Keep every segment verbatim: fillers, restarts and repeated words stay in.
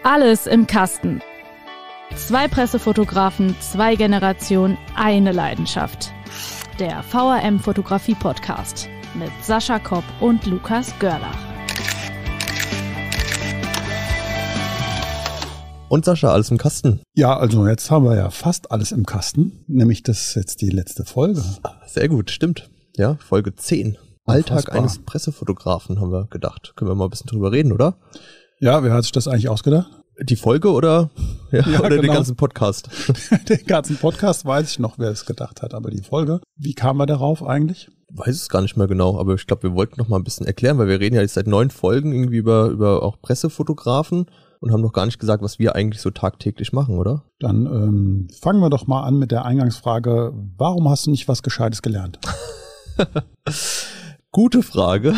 Alles im Kasten. Zwei Pressefotografen, zwei Generationen, eine Leidenschaft. Der V R M-Fotografie-Podcast mit Sascha Kopp und Lukas Görlach. Und Sascha, alles im Kasten? Ja, also jetzt haben wir ja fast alles im Kasten, nämlich das ist jetzt die letzte Folge. Sehr gut, stimmt. Ja, Folge zehn. Alltag Unfassbar. Eines Pressefotografen, haben wir gedacht. Können wir mal ein bisschen drüber reden, oder? Ja, wer hat sich das eigentlich ausgedacht? Die Folge oder, ja, ja, oder genau. Den ganzen Podcast? Den ganzen Podcast weiß ich noch, wer es gedacht hat, aber die Folge, wie kam er darauf eigentlich? Weiß es gar nicht mehr genau, aber ich glaube, wir wollten noch mal ein bisschen erklären, weil wir reden ja jetzt seit neun Folgen irgendwie über, über auch Pressefotografen und haben noch gar nicht gesagt, was wir eigentlich so tagtäglich machen, oder? Dann ähm, fangen wir doch mal an mit der Eingangsfrage, warum hast du nicht was Gescheites gelernt? Gute Frage.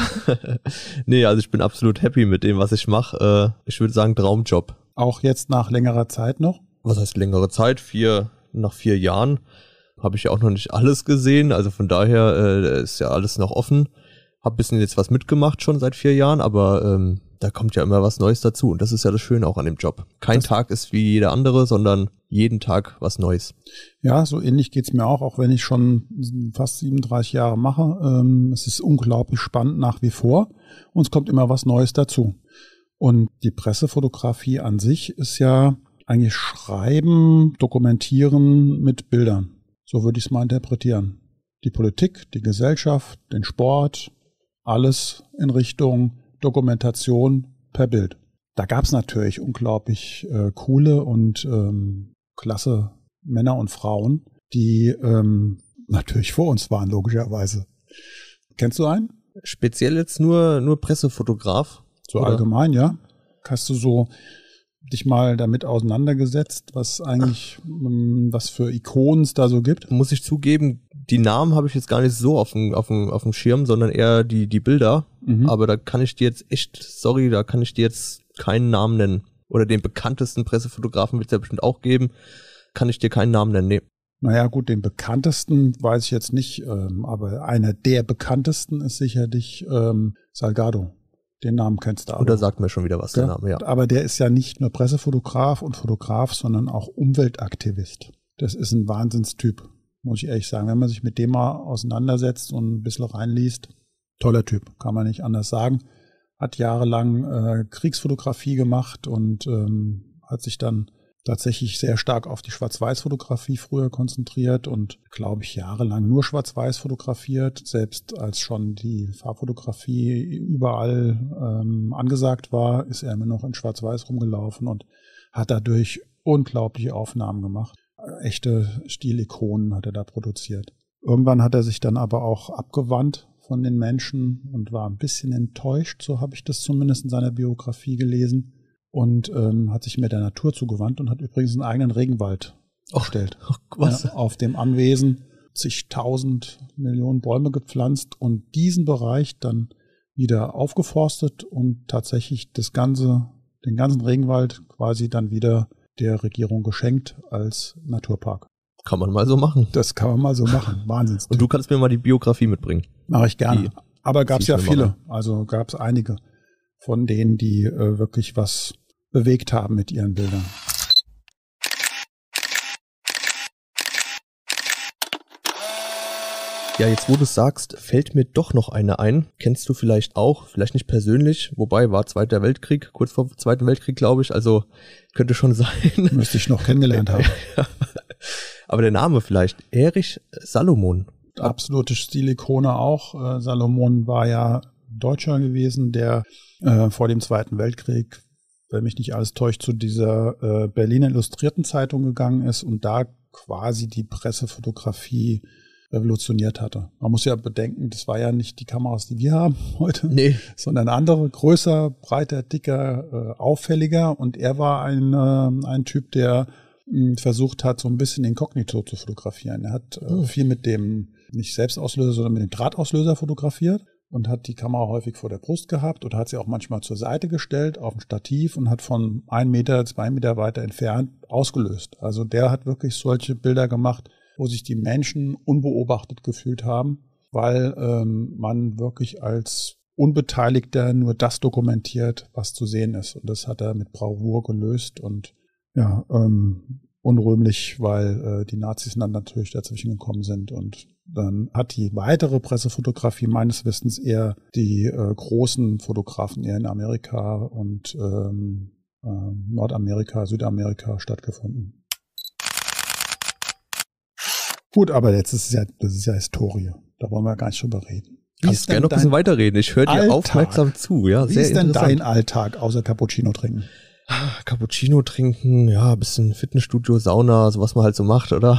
Nee, also ich bin absolut happy mit dem, was ich mache. Ich würde sagen, Traumjob. Auch jetzt nach längerer Zeit noch? Was heißt längere Zeit? Vier, nach vier Jahren habe ich ja auch noch nicht alles gesehen. Also von daher äh, ist ja alles noch offen. Hab ein bisschen jetzt was mitgemacht schon seit vier Jahren, aber ähm, da kommt ja immer was Neues dazu. Und das ist ja das Schöne auch an dem Job. Kein das Tag ist wie jeder andere, sondern jeden Tag was Neues. Ja, so ähnlich geht's mir auch, auch wenn ich schon fast siebenunddreißig Jahre mache. Ähm, es ist unglaublich spannend nach wie vor und es kommt immer was Neues dazu. Und die Pressefotografie an sich ist ja eigentlich Schreiben, Dokumentieren mit Bildern. So würde ich es mal interpretieren. Die Politik, die Gesellschaft, den Sport, alles in Richtung Dokumentation per Bild. Da gab es natürlich unglaublich äh, coole und ähm, klasse Männer und Frauen, die ähm, natürlich vor uns waren, logischerweise. Kennst du einen? Speziell jetzt nur, nur Pressefotograf? So oder? Allgemein, ja. Hast du so dich mal damit auseinandergesetzt, was eigentlich, was für Ikonen es da so gibt? Muss ich zugeben, die Namen habe ich jetzt gar nicht so auf dem, auf dem, auf dem Schirm, sondern eher die, die Bilder. Mhm. Aber da kann ich dir jetzt echt, sorry, da kann ich dir jetzt keinen Namen nennen. Oder den bekanntesten Pressefotografen wird es ja bestimmt auch geben. Kann ich dir keinen Namen nennen, nee. Naja gut, den bekanntesten weiß ich jetzt nicht, ähm, aber einer der bekanntesten ist sicherlich ähm, Salgado. Den Namen kennst du auch. Oder sagt mir schon wieder was, der Name, ja. Aber der ist ja nicht nur Pressefotograf und Fotograf, sondern auch Umweltaktivist. Das ist ein Wahnsinnstyp, muss ich ehrlich sagen. Wenn man sich mit dem mal auseinandersetzt und ein bisschen reinliest, toller Typ, kann man nicht anders sagen. Hat jahrelang äh, Kriegsfotografie gemacht und ähm, hat sich dann tatsächlich sehr stark auf die Schwarz-Weiß-Fotografie früher konzentriert und, glaube ich, jahrelang nur Schwarz-Weiß fotografiert. Selbst als schon die Farbfotografie überall ähm, angesagt war, ist er immer noch in Schwarz-Weiß rumgelaufen und hat dadurch unglaubliche Aufnahmen gemacht. Echte Stilikonen hat er da produziert. Irgendwann hat er sich dann aber auch abgewandt von den Menschen und war ein bisschen enttäuscht, so habe ich das zumindest in seiner Biografie gelesen. Und ähm, hat sich mehr der Natur zugewandt und hat übrigens einen eigenen Regenwald erstellt. Oh, was? Ja, auf dem Anwesen zigtausend Millionen Bäume gepflanzt und diesen Bereich dann wieder aufgeforstet und tatsächlich das ganze, den ganzen Regenwald quasi dann wieder der Regierung geschenkt als Naturpark. Kann man mal so machen. Das kann man mal so machen. Wahnsinn. Und du kannst mir mal die Biografie mitbringen. Mache ich gerne. Die, Aber gab es ja viele. Machen. Also gab es einige von denen, die äh, wirklich was bewegt haben mit ihren Bildern. Ja, jetzt wo du es sagst, fällt mir doch noch eine ein. Kennst du vielleicht auch, vielleicht nicht persönlich, wobei war Zweiter Weltkrieg, kurz vor Zweiten Weltkrieg, glaube ich, also könnte schon sein. Müsste ich noch kennengelernt haben. Aber der Name vielleicht, Erich Salomon. Absolute Stilikone auch. Äh, Salomon war ja Deutscher gewesen, der äh, vor dem Zweiten Weltkrieg, wenn mich nicht alles täuscht, zu dieser äh, Berliner Illustrierten Zeitung gegangen ist und da quasi die Pressefotografie revolutioniert hatte. Man muss ja bedenken, das war ja nicht die Kameras, die wir haben heute, nee. sondern andere, größer, breiter, dicker, äh, auffälliger und er war ein, äh, ein Typ, der mh, versucht hat, so ein bisschen inkognito zu fotografieren. Er hat äh, oh. viel mit dem, nicht Selbstauslöser, sondern mit dem Drahtauslöser fotografiert. Und hat die Kamera häufig vor der Brust gehabt oder hat sie auch manchmal zur Seite gestellt auf ein Stativ und hat von ein Meter, zwei Meter weiter entfernt ausgelöst. Also der hat wirklich solche Bilder gemacht, wo sich die Menschen unbeobachtet gefühlt haben, weil ähm, man wirklich als Unbeteiligter nur das dokumentiert, was zu sehen ist. Und das hat er mit Bravour gelöst und ja, ähm, unrühmlich, weil äh, die Nazis dann natürlich dazwischen gekommen sind. Und dann hat die weitere Pressefotografie meines Wissens eher die äh, großen Fotografen eher in Amerika und ähm, äh, Nordamerika, Südamerika stattgefunden. Gut, aber jetzt ist es ja, das ist ja Historie. Da wollen wir gar nicht drüber reden. Wie Kannst gerne noch ein bisschen weiterreden. Ich höre dir aufmerksam zu. Ja, Wie sehr ist denn dein Alltag außer Cappuccino trinken? Cappuccino trinken, ja, ein bisschen Fitnessstudio, Sauna, so was man halt so macht, oder?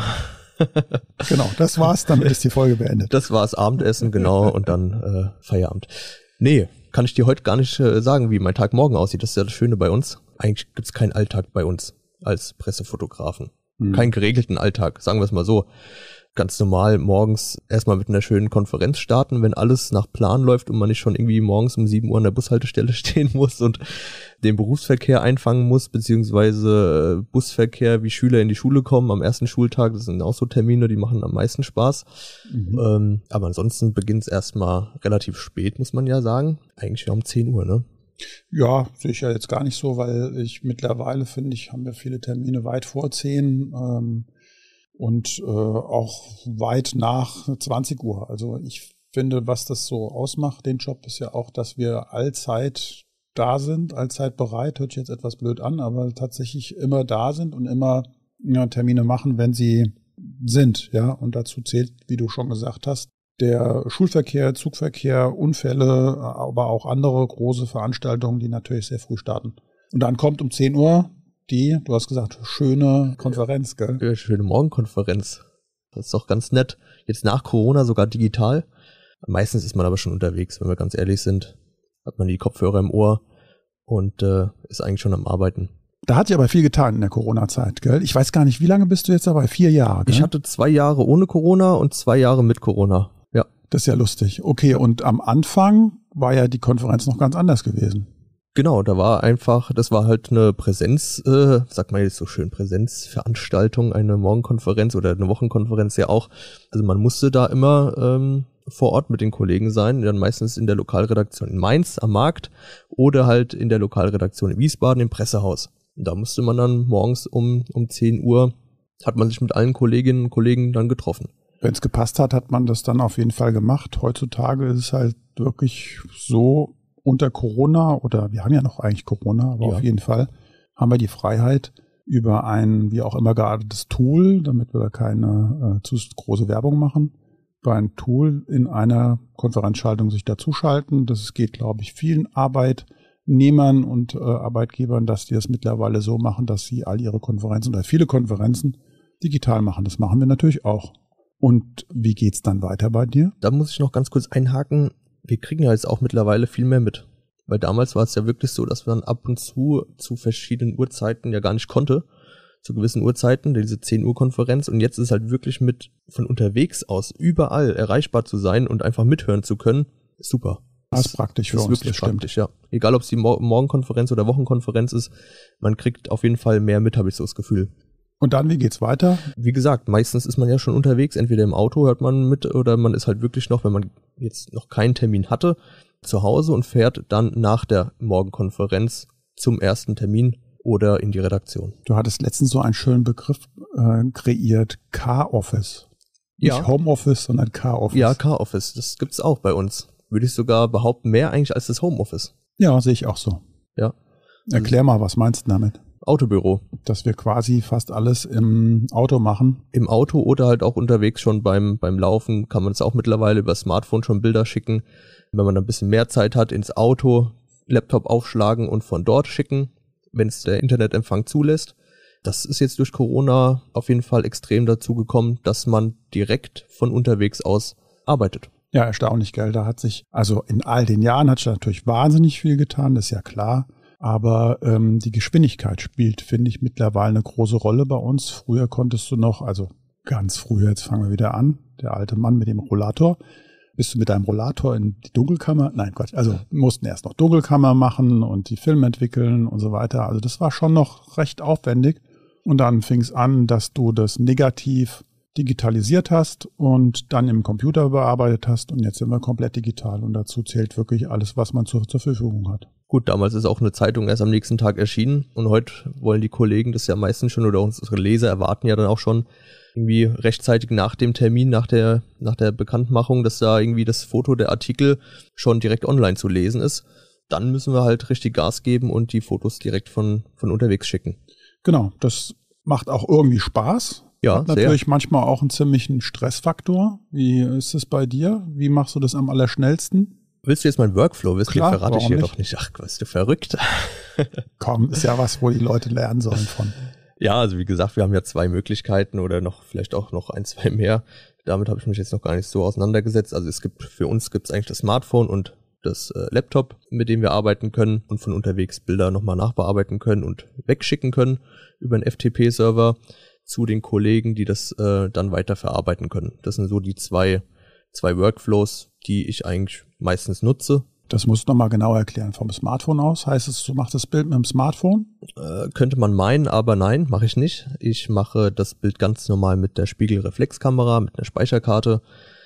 Genau, das war's, damit ist die Folge beendet. Das war's, Abendessen, genau, und dann äh, Feierabend. Nee, kann ich dir heute gar nicht äh, sagen, wie mein Tag morgen aussieht. Das ist ja das Schöne bei uns. Eigentlich gibt's keinen Alltag bei uns als Pressefotografen. Hm. Keinen geregelten Alltag, sagen wir es mal so. Ganz normal morgens erstmal mit einer schönen Konferenz starten, wenn alles nach Plan läuft und man nicht schon irgendwie morgens um sieben Uhr an der Bushaltestelle stehen muss und den Berufsverkehr einfangen muss, beziehungsweise Busverkehr, wie Schüler in die Schule kommen am ersten Schultag. Das sind auch so Termine, die machen am meisten Spaß. Mhm. Ähm, aber ansonsten beginnt es erstmal relativ spät, muss man ja sagen. Eigentlich um zehn Uhr, ne? Ja, sehe ich ja jetzt gar nicht so, weil ich mittlerweile finde ich, haben wir viele Termine weit vor zehn. Ähm, Und äh, auch weit nach zwanzig Uhr. Also ich finde, was das so ausmacht, den Job, ist ja auch, dass wir allzeit da sind, allzeit bereit, hört sich jetzt etwas blöd an, aber tatsächlich immer da sind und immer ja, Termine machen, wenn sie sind. Ja, und dazu zählt, wie du schon gesagt hast, der Schulverkehr, Zugverkehr, Unfälle, aber auch andere große Veranstaltungen, die natürlich sehr früh starten. Und dann kommt um zehn Uhr die, du hast gesagt, schöne Konferenz, gell? Ja, schöne Morgenkonferenz. Das ist doch ganz nett. Jetzt nach Corona sogar digital. Meistens ist man aber schon unterwegs, wenn wir ganz ehrlich sind. Hat man die Kopfhörer im Ohr und äh, ist eigentlich schon am Arbeiten. Da hat sich aber viel getan in der Corona-Zeit, gell? Ich weiß gar nicht, wie lange bist du jetzt dabei? Vier Jahre, gell? Ich hatte zwei Jahre ohne Corona und zwei Jahre mit Corona, ja. Das ist ja lustig. Okay, und am Anfang war ja die Konferenz noch ganz anders gewesen. Genau, da war einfach, das war halt eine Präsenz, äh, sagt man jetzt so schön, Präsenzveranstaltung, eine Morgenkonferenz oder eine Wochenkonferenz ja auch. Also man musste da immer ähm, vor Ort mit den Kollegen sein, dann meistens in der Lokalredaktion in Mainz am Markt oder halt in der Lokalredaktion in Wiesbaden im Pressehaus. Und da musste man dann morgens um um zehn Uhr, hat man sich mit allen Kolleginnen und Kollegen dann getroffen. Wenn es gepasst hat, hat man das dann auf jeden Fall gemacht. Heutzutage ist es halt wirklich so, unter Corona, oder wir haben ja noch eigentlich Corona, aber ja. Auf jeden Fall haben wir die Freiheit, über ein wie auch immer geartetes Tool, damit wir da keine äh, zu große Werbung machen, über ein Tool in einer Konferenzschaltung sich dazuschalten. Das geht, glaube ich, vielen Arbeitnehmern und äh, Arbeitgebern, dass die das mittlerweile so machen, dass sie all ihre Konferenzen oder viele Konferenzen digital machen. Das machen wir natürlich auch. Und wie geht's dann weiter bei dir? Da muss ich noch ganz kurz einhaken. Wir kriegen ja jetzt auch mittlerweile viel mehr mit. Weil damals war es ja wirklich so, dass man ab und zu zu verschiedenen Uhrzeiten ja gar nicht konnte. Zu gewissen Uhrzeiten, diese zehn Uhr Konferenz. Und jetzt ist halt wirklich mit von unterwegs aus überall erreichbar zu sein und einfach mithören zu können. Super. Das ist praktisch für uns. Das ist wirklich praktisch, ja. Egal, ob es die Mor- Morgenkonferenz oder Wochenkonferenz ist, man kriegt auf jeden Fall mehr mit, habe ich so das Gefühl. Und dann, wie geht's weiter? Wie gesagt, meistens ist man ja schon unterwegs, entweder im Auto hört man mit oder man ist halt wirklich noch, wenn man jetzt noch keinen Termin hatte, zu Hause und fährt dann nach der Morgenkonferenz zum ersten Termin oder in die Redaktion. Du hattest letztens so einen schönen Begriff äh, kreiert, Car-Office. Nicht ja. Homeoffice, sondern Car-Office. Ja, Car-Office, das gibt's auch bei uns. Würde ich sogar behaupten, mehr eigentlich als das Homeoffice. Ja, sehe ich auch so. Ja. Erklär mal, was meinst du damit? Autobüro. Dass wir quasi fast alles im Auto machen. Im Auto oder halt auch unterwegs schon beim beim Laufen kann man es auch mittlerweile über Smartphone schon Bilder schicken. Wenn man ein bisschen mehr Zeit hat, ins Auto, Laptop aufschlagen und von dort schicken, wenn es der Internetempfang zulässt. Das ist jetzt durch Corona auf jeden Fall extrem dazu gekommen, dass man direkt von unterwegs aus arbeitet. Ja, erstaunlich, gell? Da hat sich, also in all den Jahren hat sich natürlich wahnsinnig viel getan, das ist ja klar. Aber ähm, die Geschwindigkeit spielt, finde ich, mittlerweile eine große Rolle bei uns. Früher konntest du noch, also ganz früher, jetzt fangen wir wieder an, der alte Mann mit dem Rollator. Bist du mit deinem Rollator in die Dunkelkammer? Nein, Quatsch. Also mussten erst noch Dunkelkammer machen und die Filme entwickeln und so weiter. Also das war schon noch recht aufwendig. Und dann fing es an, dass du das Negativ digitalisiert hast und dann im Computer bearbeitet hast und jetzt sind wir komplett digital und dazu zählt wirklich alles, was man zur, zur Verfügung hat. Gut, damals ist auch eine Zeitung erst am nächsten Tag erschienen und heute wollen die Kollegen das ja meistens schon oder unsere Leser erwarten ja dann auch schon irgendwie rechtzeitig nach dem Termin, nach der, nach der Bekanntmachung, dass da irgendwie das Foto der Artikel schon direkt online zu lesen ist. Dann müssen wir halt richtig Gas geben und die Fotos direkt von, von unterwegs schicken. Genau, das macht auch irgendwie Spaß. Ja, hat natürlich sehr. manchmal auch einen ziemlichen Stressfaktor. Wie ist es bei dir? Wie machst du das am allerschnellsten? Willst du jetzt meinen Workflow wissen? Klar, Den verrate ich dir nicht? doch nicht. Ach, bist du verrückt? Komm, ist ja was, wo die Leute lernen sollen von. Ja, also wie gesagt, wir haben ja zwei Möglichkeiten oder noch vielleicht auch noch ein, zwei mehr. Damit habe ich mich jetzt noch gar nicht so auseinandergesetzt. Also es gibt für uns gibt es eigentlich das Smartphone und das äh, Laptop, mit dem wir arbeiten können und von unterwegs Bilder nochmal nachbearbeiten können und wegschicken können über einen F T P-Server zu den Kollegen, die das äh, dann weiter verarbeiten können. Das sind so die zwei, zwei Workflows, die ich eigentlich meistens nutze. Das musst du nochmal genau erklären. Vom Smartphone aus heißt es, du machst das Bild mit dem Smartphone? Äh, könnte man meinen, aber nein, mache ich nicht. Ich mache das Bild ganz normal mit der Spiegelreflexkamera, mit einer Speicherkarte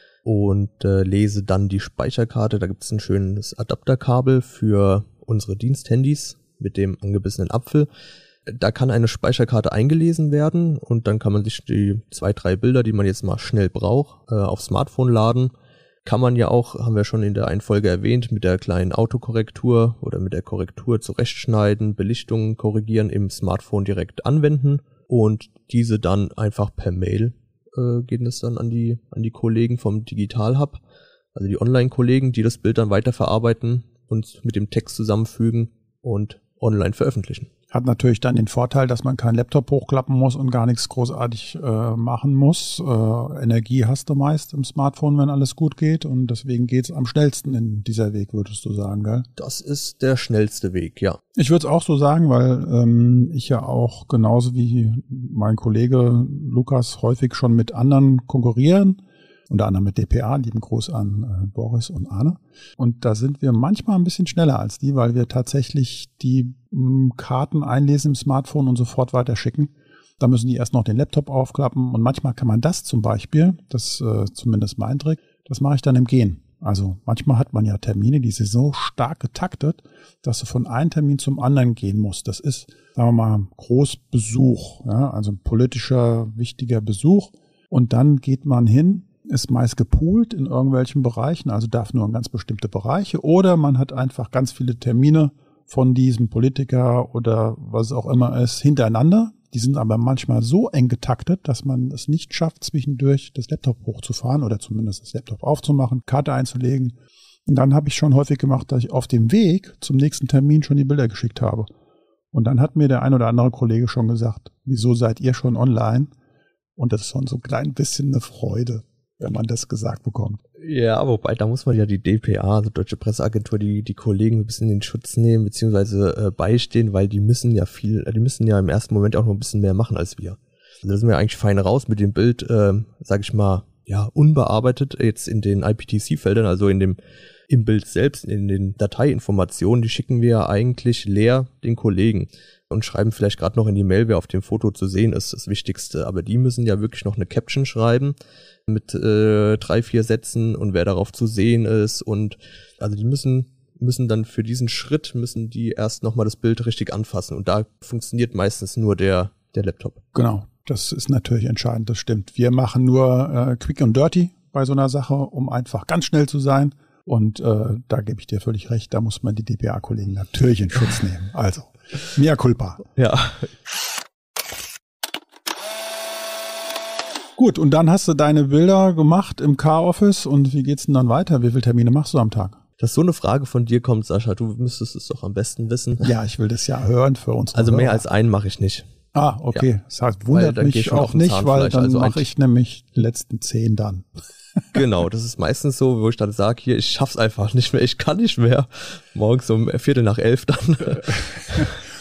und äh, lese dann die Speicherkarte. Da gibt es ein schönes Adapterkabel für unsere Diensthandys mit dem angebissenen Apfel. Da kann eine Speicherkarte eingelesen werden und dann kann man sich die zwei, drei Bilder, die man jetzt mal schnell braucht, äh, aufs Smartphone laden. Kann man ja auch, haben wir schon in der einen Folge erwähnt, mit der kleinen Autokorrektur oder mit der Korrektur zurechtschneiden, Belichtungen korrigieren im Smartphone direkt anwenden und diese dann einfach per Mail äh, gehen das dann an die an die Kollegen vom Digital Hub, also die Online-Kollegen, die das Bild dann weiterverarbeiten und mit dem Text zusammenfügen und online veröffentlichen. Hat natürlich dann den Vorteil, dass man keinen Laptop hochklappen muss und gar nichts großartig äh, machen muss. Äh, Energie hast du meist im Smartphone, wenn alles gut geht und deswegen geht's am schnellsten in dieser Weg, würdest du sagen, gell? Das ist der schnellste Weg, ja. Ich würde es auch so sagen, weil ähm, ich ja auch genauso wie mein Kollege Lukas häufig schon mit anderen konkurrieren. Unter anderem mit D P A, lieben Gruß an äh, Boris und Arne. Und da sind wir manchmal ein bisschen schneller als die, weil wir tatsächlich die mh, Karten einlesen im Smartphone und sofort weiterschicken. Da müssen die erst noch den Laptop aufklappen und manchmal kann man das zum Beispiel, das äh, zumindest mein Trick, das mache ich dann im Gehen. Also manchmal hat man ja Termine, die sind so stark getaktet, dass du von einem Termin zum anderen gehen musst. Das ist, sagen wir mal, Großbesuch, ja, also ein politischer, wichtiger Besuch. Und dann geht man hin, ist meist gepoolt in irgendwelchen Bereichen, also darf nur in ganz bestimmte Bereiche, oder man hat einfach ganz viele Termine von diesem Politiker oder was auch immer ist hintereinander. Die sind aber manchmal so eng getaktet, dass man es nicht schafft, zwischendurch das Laptop hochzufahren oder zumindest das Laptop aufzumachen, Karte einzulegen. Und dann habe ich schon häufig gemacht, dass ich auf dem Weg zum nächsten Termin schon die Bilder geschickt habe. Und dann hat mir der ein oder andere Kollege schon gesagt, wieso seid ihr schon online? Und das ist schon so ein klein bisschen eine Freude, wenn man das gesagt bekommt. Ja, wobei, da muss man ja die D P A, also Deutsche Presseagentur, die die Kollegen ein bisschen in den Schutz nehmen, beziehungsweise äh, beistehen, weil die müssen ja viel, die müssen ja im ersten Moment auch noch ein bisschen mehr machen als wir. Also da sind wir eigentlich fein raus mit dem Bild, äh, sag ich mal, ja, unbearbeitet jetzt in den I P T C-Feldern, also in dem im Bild selbst, in den Dateiinformationen, die schicken wir ja eigentlich leer den Kollegen und schreiben vielleicht gerade noch in die Mail, wer auf dem Foto zu sehen ist, das Wichtigste. Aber die müssen ja wirklich noch eine Caption schreiben mit äh, drei, vier Sätzen und wer darauf zu sehen ist. Und also die müssen müssen dann für diesen Schritt, müssen die erst nochmal das Bild richtig anfassen. Und da funktioniert meistens nur der, der Laptop. Genau, das ist natürlich entscheidend, das stimmt. Wir machen nur äh, quick and dirty bei so einer Sache, um einfach ganz schnell zu sein. Und äh, da gebe ich dir völlig recht, da muss man die D P A-Kollegen natürlich in Schutz nehmen. Also, mea culpa. Ja. Gut, und dann hast du deine Bilder gemacht im Car-Office und wie geht's denn dann weiter? Wie viele Termine machst du am Tag? Dass so eine Frage von dir kommt, Sascha, du müsstest es doch am besten wissen. Ja, ich will das ja hören für uns. Also mehr als einen mache ich nicht. Ah, okay. Ja. Das heißt, wundert mich auch nicht, weil dann also mache ich nämlich die letzten zehn dann. Genau, das ist meistens so, wo ich dann sage, hier, ich schaff's einfach nicht mehr, ich kann nicht mehr. Morgens um Viertel nach elf dann.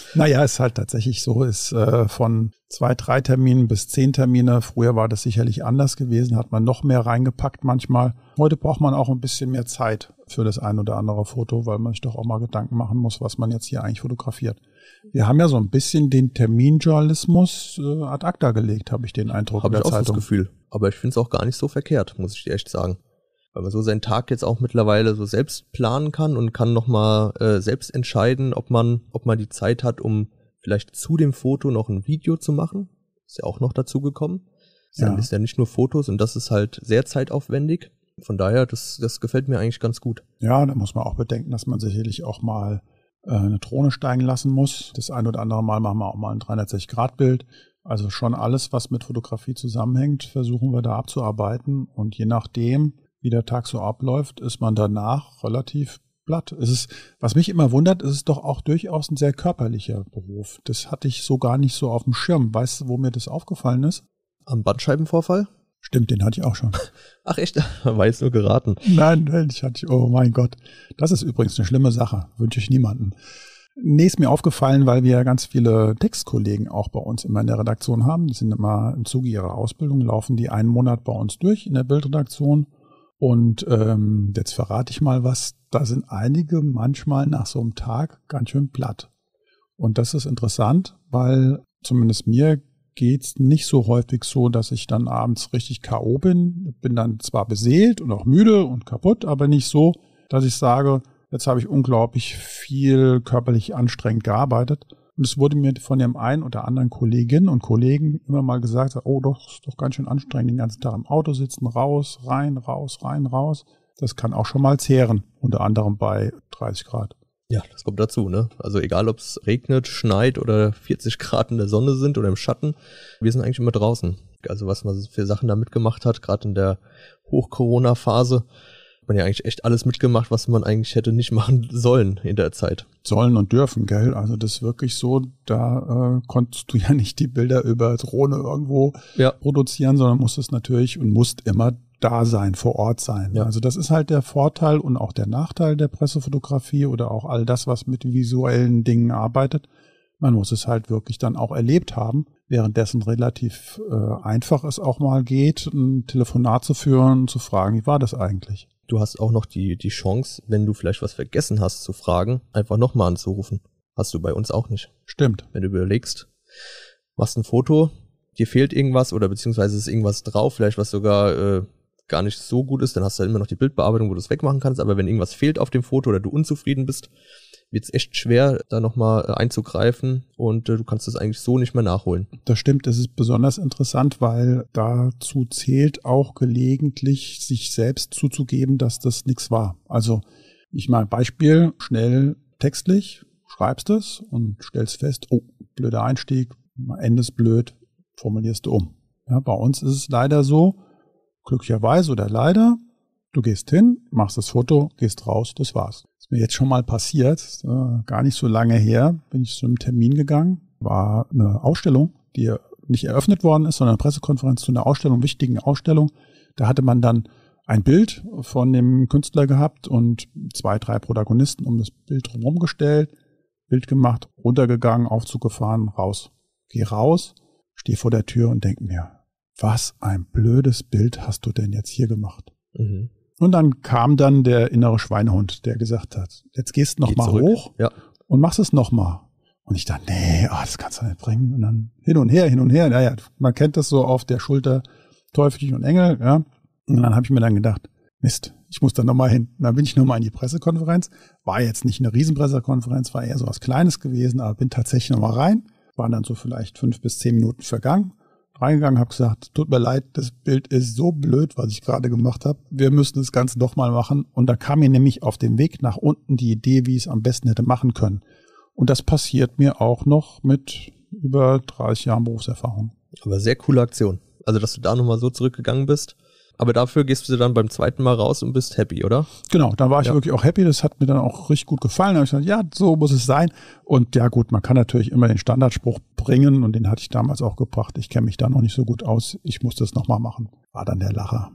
Naja, ist halt tatsächlich so, ist äh, von zwei, drei Terminen bis zehn Termine. Früher war das sicherlich anders gewesen, hat man noch mehr reingepackt manchmal. Heute braucht man auch ein bisschen mehr Zeit für das ein oder andere Foto, weil man sich doch auch mal Gedanken machen muss, was man jetzt hier eigentlich fotografiert. Wir haben ja so ein bisschen den Terminjournalismus äh, ad acta gelegt, habe ich den Eindruck. Habe in ich der auch so das Zeitung. Gefühl. Aber ich finde es auch gar nicht so verkehrt, muss ich dir echt sagen. Weil man so seinen Tag jetzt auch mittlerweile so selbst planen kann und kann nochmal äh, selbst entscheiden, ob man, ob man die Zeit hat, um vielleicht zu dem Foto noch ein Video zu machen. Ist ja auch noch dazu gekommen. Ist ja, Ja. ist ja nicht nur Fotos und das ist halt sehr zeitaufwendig. Von daher, das, das gefällt mir eigentlich ganz gut. Ja, da muss man auch bedenken, dass man sicherlich auch mal äh, eine Drohne steigen lassen muss. Das ein oder andere Mal machen wir auch mal ein dreihundertsechzig Grad Bild. Also schon alles, was mit Fotografie zusammenhängt, versuchen wir da abzuarbeiten. Und je nachdem, wie der Tag so abläuft, ist man danach relativ platt. Es ist, was mich immer wundert, ist es doch auch durchaus ein sehr körperlicher Beruf. Das hatte ich so gar nicht so auf dem Schirm. Weißt du, wo mir das aufgefallen ist? Am Bandscheibenvorfall? Stimmt, den hatte ich auch schon. Ach echt? War jetzt nur geraten. Nein, nein, ich hatte, oh mein Gott. Das ist übrigens eine schlimme Sache. Wünsche ich niemanden. Nee, ist mir aufgefallen, weil wir ja ganz viele Textkollegen auch bei uns immer in der Redaktion haben. Die sind immer im Zuge ihrer Ausbildung, laufen die einen Monat bei uns durch in der Bildredaktion. Und ähm, jetzt verrate ich mal was, da sind einige manchmal nach so einem Tag ganz schön platt. Und das ist interessant, weil zumindest mir geht's nicht so häufig so, dass ich dann abends richtig K O bin. Bin dann zwar beseelt und auch müde und kaputt, aber nicht so, dass ich sage, jetzt habe ich unglaublich viel körperlich anstrengend gearbeitet. Und es wurde mir von dem einen oder anderen Kolleginnen und Kollegen immer mal gesagt, oh doch, ist doch ganz schön anstrengend, den ganzen Tag im Auto sitzen, raus, rein, raus, rein, raus. Das kann auch schon mal zehren, unter anderem bei dreißig Grad. Ja, das kommt dazu, ne? Also egal, ob es regnet, schneit oder vierzig Grad in der Sonne sind oder im Schatten, wir sind eigentlich immer draußen. Also was man für Sachen da mitgemacht hat, gerade in der Hoch-Corona-Phase, hat man ja eigentlich echt alles mitgemacht, was man eigentlich hätte nicht machen sollen in der Zeit. Sollen und dürfen, gell? Also das ist wirklich so, da äh, konntest du ja nicht die Bilder über Drohne irgendwo Ja. produzieren, sondern musstest natürlich und musst immer da sein, vor Ort sein. Ja. Also das ist halt der Vorteil und auch der Nachteil der Pressefotografie oder auch all das, was mit visuellen Dingen arbeitet. Man muss es halt wirklich dann auch erlebt haben, währenddessen relativ äh, einfach es auch mal geht, ein Telefonat zu führen, zu fragen, wie war das eigentlich? Du hast auch noch die, die Chance, wenn du vielleicht was vergessen hast zu fragen, einfach nochmal anzurufen. Hast du bei uns auch nicht. Stimmt. Wenn du überlegst, machst ein Foto, dir fehlt irgendwas oder beziehungsweise ist irgendwas drauf, vielleicht was sogar äh, gar nicht so gut ist, dann hast du halt immer noch die Bildbearbeitung, wo du es wegmachen kannst, aber wenn irgendwas fehlt auf dem Foto oder du unzufrieden bist, wird es echt schwer, da nochmal äh, einzugreifen und äh, du kannst das eigentlich so nicht mehr nachholen. Das stimmt, das ist besonders interessant, weil dazu zählt auch gelegentlich, sich selbst zuzugeben, dass das nichts war. Also ich mal Beispiel, schnell textlich, schreibst es und stellst fest, oh, blöder Einstieg, Ende ist blöd, formulierst du um. Ja, bei uns ist es leider so, glücklicherweise oder leider, du gehst hin, machst das Foto, gehst raus, das war's. Das ist mir jetzt schon mal passiert, äh, gar nicht so lange her, bin ich zu einem Termin gegangen, war eine Ausstellung, die nicht eröffnet worden ist, sondern eine Pressekonferenz zu einer Ausstellung, wichtigen Ausstellung. Da hatte man dann ein Bild von dem Künstler gehabt und zwei, drei Protagonisten um das Bild drumherum gestellt, Bild gemacht, runtergegangen, Aufzug gefahren, raus. Geh raus, steh vor der Tür und denk mir, was ein blödes Bild hast du denn jetzt hier gemacht? Mhm. Und dann kam dann der innere Schweinehund, der gesagt hat, jetzt gehst du noch Geh mal zurück. hoch Ja. und machst es noch mal. Und ich dachte, nee, ah, das kannst du nicht bringen. Und dann hin und her, hin und her. Naja, man kennt das so auf der Schulter, Teufelchen und Engel. Ja. Und dann habe ich mir dann gedacht, Mist, ich muss da noch mal hin. Und dann bin ich noch mal in die Pressekonferenz. War jetzt nicht eine Riesenpressekonferenz, war eher so was Kleines gewesen, aber bin tatsächlich noch mal rein. Waren dann so vielleicht fünf bis zehn Minuten vergangen. Reingegangen, habe gesagt, tut mir leid, das Bild ist so blöd, was ich gerade gemacht habe. Wir müssen das Ganze doch mal machen. Und da kam mir nämlich auf dem Weg nach unten die Idee, wie ich es am besten hätte machen können. Und das passiert mir auch noch mit über dreißig Jahren Berufserfahrung. Aber sehr coole Aktion. Also, dass du da nochmal so zurückgegangen bist. Aber dafür gehst du dann beim zweiten Mal raus und bist happy, oder? Genau, da war ich Ja. wirklich auch happy. Das hat mir dann auch richtig gut gefallen. Da habe ich gesagt, ja, so muss es sein. Und ja gut, man kann natürlich immer den Standardspruch bringen und den hatte ich damals auch gebracht. Ich kenne mich da noch nicht so gut aus. Ich muss das nochmal machen. War dann der Lacher.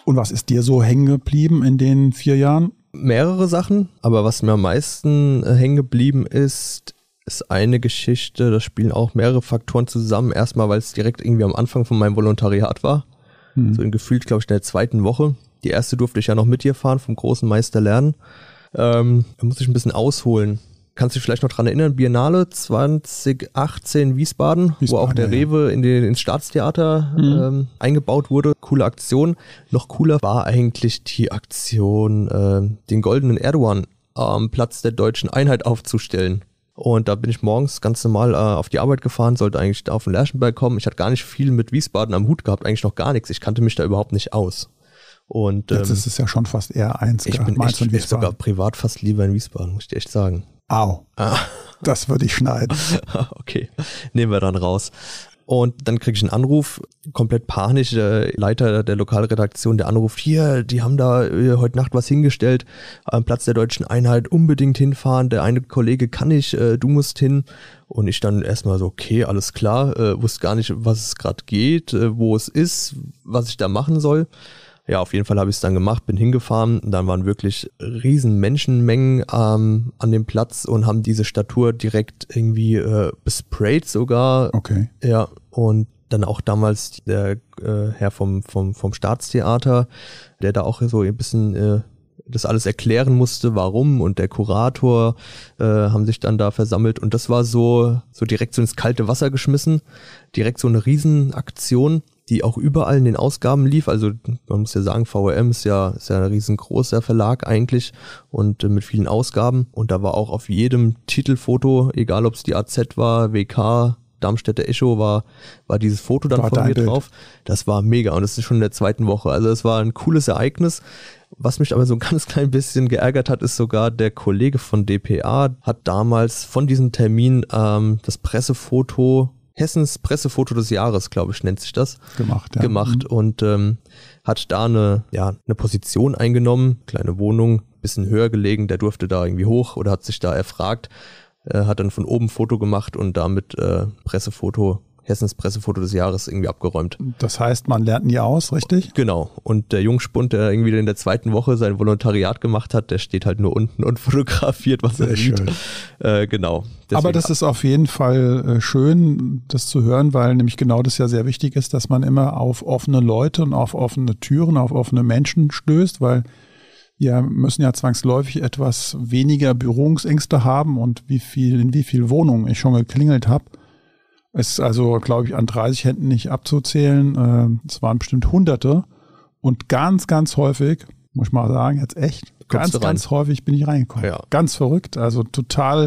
Und was ist dir so hängen geblieben in den vier Jahren? Mehrere Sachen, aber was mir am meisten äh, hängen geblieben ist, ist eine Geschichte, da spielen auch mehrere Faktoren zusammen. Erstmal, weil es direkt irgendwie am Anfang von meinem Volontariat war. Hm. So in gefühlt, glaube ich, in der zweiten Woche. Die erste durfte ich ja noch mit dir fahren, vom großen Meister lernen. Ähm, da muss ich ein bisschen ausholen. Kannst du dich vielleicht noch dran erinnern, Biennale zwanzig achtzehn Wiesbaden, Wiesbaden wo auch der ja, Rewe in den, ins Staatstheater mhm. ähm, eingebaut wurde. Coole Aktion. Noch cooler war eigentlich die Aktion, äh, den goldenen Erdogan am Platz der deutschen Einheit aufzustellen. Und da bin ich morgens ganz normal äh, auf die Arbeit gefahren, sollte eigentlich da auf den Lerchenberg kommen. Ich hatte gar nicht viel mit Wiesbaden am Hut gehabt, eigentlich noch gar nichts. Ich kannte mich da überhaupt nicht aus. Und, Jetzt ähm, ist es ja schon fast eher eins. Ich bin echt, echt sogar privat fast lieber in Wiesbaden, muss ich dir echt sagen. Au, ah. Das würde ich schneiden. Okay, nehmen wir dann raus. Und dann kriege ich einen Anruf, komplett panisch, der Leiter der Lokalredaktion, der anruft, hier, die haben da äh, heute Nacht was hingestellt, am Platz der deutschen Einheit, unbedingt hinfahren, der eine Kollege kann nicht, äh, du musst hin. Und ich dann erstmal so, okay, alles klar, äh, wusste gar nicht, was es gerade geht, äh, wo es ist, was ich da machen soll. Ja, auf jeden Fall habe ich es dann gemacht, bin hingefahren und dann waren wirklich riesen Menschenmengen ähm, an dem Platz und haben diese Statue direkt irgendwie äh, besprayt sogar. Okay. Ja, und dann auch damals der äh, Herr vom, vom, vom Staatstheater, der da auch so ein bisschen äh, das alles erklären musste, warum, und der Kurator äh, haben sich dann da versammelt und das war so, so direkt so ins kalte Wasser geschmissen, direkt so eine Riesenaktion, die auch überall in den Ausgaben lief. Also man muss ja sagen, V R M ist ja, ist ja ein riesengroßer Verlag eigentlich und äh, mit vielen Ausgaben. Und da war auch auf jedem Titelfoto, egal ob es die A Z war, W K, Darmstädter Echo, war, war dieses Foto dann war von mir Bild drauf. Das war mega und das ist schon in der zweiten Woche. Also es war ein cooles Ereignis. Was mich aber so ein ganz klein bisschen geärgert hat, ist sogar der Kollege von D P A hat damals von diesem Termin ähm, das Pressefoto Hessens Pressefoto des Jahres, glaube ich, nennt sich das. Gemacht, ja. Gemacht und ähm, hat da eine, ja, eine Position eingenommen, kleine Wohnung, bisschen höher gelegen, der durfte da irgendwie hoch oder hat sich da erfragt, äh, hat dann von oben Foto gemacht und damit äh, Pressefoto, Hessens Pressefoto des Jahres irgendwie abgeräumt. Das heißt, man lernt nie aus, richtig? Genau. Und der Jungspund, der irgendwie in der zweiten Woche sein Volontariat gemacht hat, der steht halt nur unten und fotografiert, was Sehr er sieht. schön. Äh, genau. Deswegen, aber das ist auf jeden Fall äh, schön, das zu hören, weil nämlich genau das ja sehr wichtig ist, dass man immer auf offene Leute und auf offene Türen, auf offene Menschen stößt, weil wir müssen ja zwangsläufig etwas weniger Berührungsängste haben und wie viel, in wie viel Wohnungen ich schon geklingelt habe. Es ist also, glaube ich, an dreißig Händen nicht abzuzählen. Es waren bestimmt Hunderte. Und ganz, ganz häufig, muss ich mal sagen, jetzt echt, ganz, ganz häufig bin ich reingekommen. Ja. Ganz verrückt. Also total,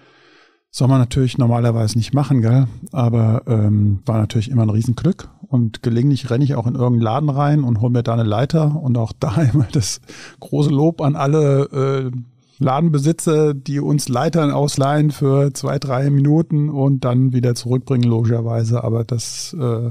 soll man natürlich normalerweise nicht machen, gell? Aber ähm, war natürlich immer ein Riesenglück. Und gelegentlich renne ich auch in irgendeinen Laden rein und hole mir da eine Leiter. Und auch da immer das große Lob an alle äh, Ladenbesitzer, die uns Leitern ausleihen für zwei, drei Minuten und dann wieder zurückbringen, logischerweise. Aber das, äh,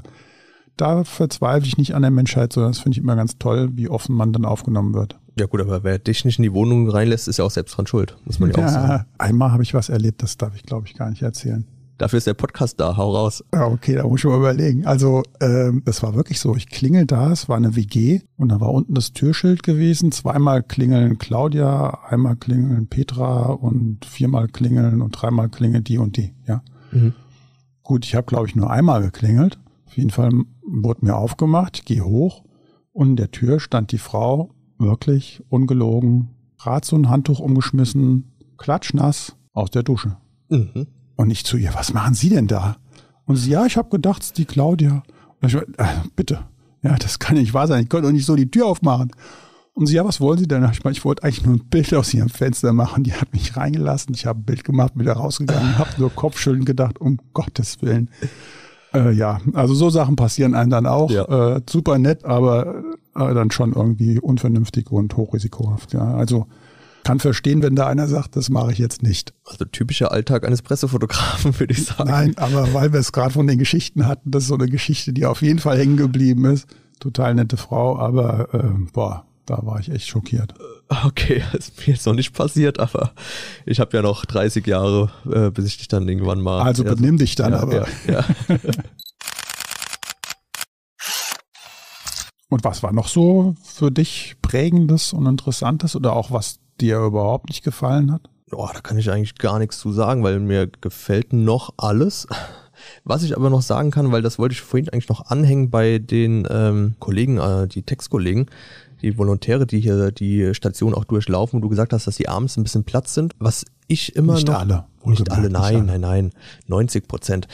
da verzweifle ich nicht an der Menschheit, sondern das finde ich immer ganz toll, wie offen man dann aufgenommen wird. Ja gut, aber wer dich nicht in die Wohnung reinlässt, ist ja auch selbst dran schuld, muss man ja, ja auch sagen. Einmal habe ich was erlebt, das darf ich, glaube ich, gar nicht erzählen. Dafür ist der Podcast da, hau raus. Ja, okay, da muss ich mal überlegen. Also, ähm, das war wirklich so. Ich klingel da, es war eine W G und da war unten das Türschild gewesen. Zweimal klingeln Claudia, einmal klingeln Petra und viermal klingeln und dreimal klingeln die und die, ja. Mhm. Gut, ich habe, glaube ich, nur einmal geklingelt. Auf jeden Fall wurde mir aufgemacht, ich gehe hoch und in der Tür stand die Frau, wirklich ungelogen, gerade so ein Handtuch umgeschmissen, klatschnass aus der Dusche. Mhm. Und ich zu ihr, was machen Sie denn da? Und sie, ja, ich habe gedacht, es ist die Claudia. Und ich, äh, bitte, ja, das kann nicht wahr sein. Ich konnte doch nicht so die Tür aufmachen. Und sie, ja, was wollen Sie denn? Ich meine, ich wollte eigentlich nur ein Bild aus Ihrem Fenster machen. Die hat mich reingelassen. Ich habe ein Bild gemacht, wieder rausgegangen, habe nur Kopfschütteln gedacht, um Gottes Willen. Äh, ja, also so Sachen passieren einem dann auch. Ja. Äh, super nett, aber äh, dann schon irgendwie unvernünftig und hochrisikohaft. Ja, also kann verstehen, wenn da einer sagt, das mache ich jetzt nicht. Also typischer Alltag eines Pressefotografen, würde ich sagen. Nein, aber weil wir es gerade von den Geschichten hatten, das ist so eine Geschichte, die auf jeden Fall hängen geblieben ist. Total nette Frau, aber äh, boah, da war ich echt schockiert. Okay, das ist mir jetzt noch nicht passiert, aber ich habe ja noch dreißig Jahre, äh, bis ich dich dann irgendwann mal... Also benimm dich dann ja, aber. Ja, ja. Und was war noch so für dich Prägendes und Interessantes oder auch was dir überhaupt nicht gefallen hat? Oh, da kann ich eigentlich gar nichts zu sagen, weil mir gefällt noch alles. Was ich aber noch sagen kann, weil das wollte ich vorhin eigentlich noch anhängen bei den ähm, Kollegen, äh, die Textkollegen, die Volontäre, die hier die Station auch durchlaufen, wo du gesagt hast, dass die abends ein bisschen Platz sind. Was ich immer nicht noch... Alle, nicht alle. Nicht nein, alle. nein, nein. neunzig Prozent.